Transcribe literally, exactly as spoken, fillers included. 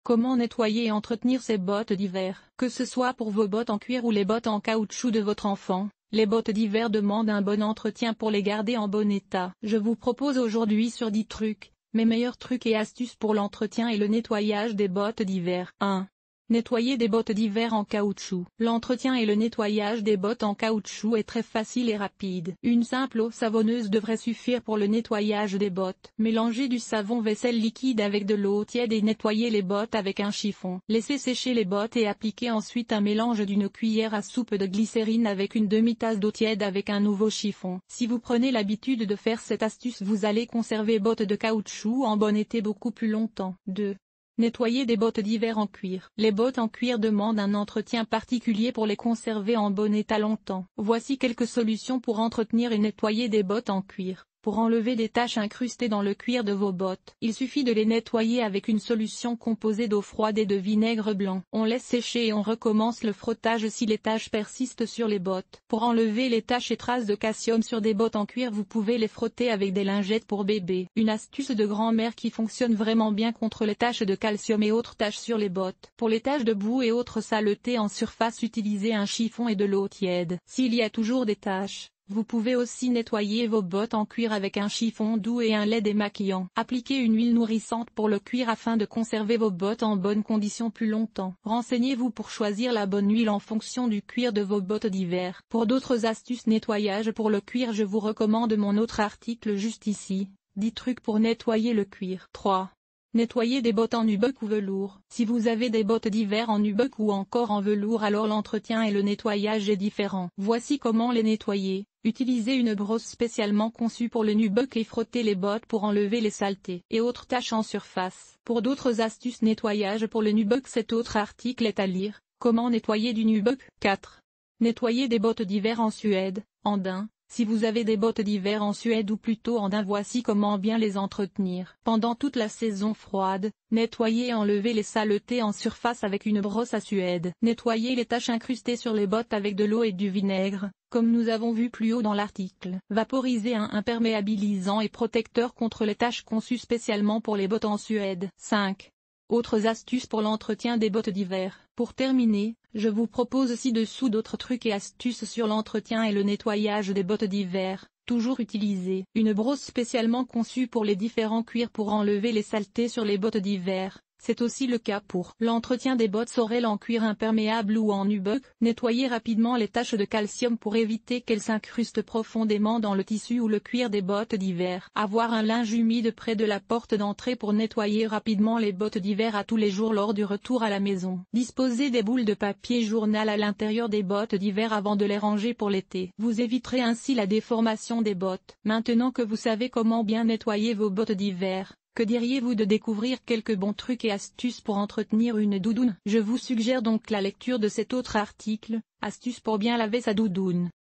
Comment nettoyer et entretenir ses bottes d'hiver? Que ce soit pour vos bottes en cuir ou les bottes en caoutchouc de votre enfant, les bottes d'hiver demandent un bon entretien pour les garder en bon état. Je vous propose aujourd'hui sur dix trucs, mes meilleurs trucs et astuces pour l'entretien et le nettoyage des bottes d'hiver. un. Nettoyer des bottes d'hiver en caoutchouc. L'entretien et le nettoyage des bottes en caoutchouc est très facile et rapide. Une simple eau savonneuse devrait suffire pour le nettoyage des bottes. Mélangez du savon vaisselle liquide avec de l'eau tiède et nettoyez les bottes avec un chiffon. Laissez sécher les bottes et appliquez ensuite un mélange d'une cuillère à soupe de glycérine avec une demi-tasse d'eau tiède avec un nouveau chiffon. Si vous prenez l'habitude de faire cette astuce, vous allez conserver bottes de caoutchouc en bon état beaucoup plus longtemps. deux. Nettoyer des bottes d'hiver en cuir. Les bottes en cuir demandent un entretien particulier pour les conserver en bon état longtemps. Voici quelques solutions pour entretenir et nettoyer des bottes en cuir. Pour enlever des taches incrustées dans le cuir de vos bottes, il suffit de les nettoyer avec une solution composée d'eau froide et de vinaigre blanc. On laisse sécher et on recommence le frottage si les taches persistent sur les bottes. Pour enlever les taches et traces de calcium sur des bottes en cuir, vous pouvez les frotter avec des lingettes pour bébé. Une astuce de grand-mère qui fonctionne vraiment bien contre les taches de calcium et autres taches sur les bottes. Pour les taches de boue et autres saletés en surface, utilisez un chiffon et de l'eau tiède. S'il y a toujours des taches, vous pouvez aussi nettoyer vos bottes en cuir avec un chiffon doux et un lait démaquillant. Appliquez une huile nourrissante pour le cuir afin de conserver vos bottes en bonne condition plus longtemps. Renseignez-vous pour choisir la bonne huile en fonction du cuir de vos bottes d'hiver. Pour d'autres astuces nettoyage pour le cuir, je vous recommande mon autre article juste ici, dix trucs pour nettoyer le cuir. trois. Nettoyer des bottes en nubuck ou velours. Si vous avez des bottes d'hiver en nubuck ou encore en velours, alors l'entretien et le nettoyage est différent. Voici comment les nettoyer. Utilisez une brosse spécialement conçue pour le nubuck et frottez les bottes pour enlever les saletés et autres taches en surface. Pour d'autres astuces nettoyage pour le nubuck, cet autre article est à lire. Comment nettoyer du nubuck. quatre. Nettoyer des bottes d'hiver en Suède, en daim. Si vous avez des bottes d'hiver en Suède ou plutôt en daim, voici comment bien les entretenir. Pendant toute la saison froide, nettoyez et enlevez les saletés en surface avec une brosse à Suède. Nettoyez les taches incrustées sur les bottes avec de l'eau et du vinaigre, comme nous avons vu plus haut dans l'article. Vaporisez un imperméabilisant et protecteur contre les taches conçu spécialement pour les bottes en Suède. cinq. Autres astuces pour l'entretien des bottes d'hiver. Pour terminer, je vous propose ci-dessous d'autres trucs et astuces sur l'entretien et le nettoyage des bottes d'hiver. Toujours utiliser une brosse spécialement conçue pour les différents cuirs pour enlever les saletés sur les bottes d'hiver. C'est aussi le cas pour l'entretien des bottes Sorel en cuir imperméable ou en nubuck. Nettoyez rapidement les taches de calcium pour éviter qu'elles s'incrustent profondément dans le tissu ou le cuir des bottes d'hiver. Avoir un linge humide près de la porte d'entrée pour nettoyer rapidement les bottes d'hiver à tous les jours lors du retour à la maison. Disposez des boules de papier journal à l'intérieur des bottes d'hiver avant de les ranger pour l'été. Vous éviterez ainsi la déformation des bottes. Maintenant que vous savez comment bien nettoyer vos bottes d'hiver, que diriez-vous de découvrir quelques bons trucs et astuces pour entretenir une doudoune? Je vous suggère donc la lecture de cet autre article, astuces pour bien laver sa doudoune.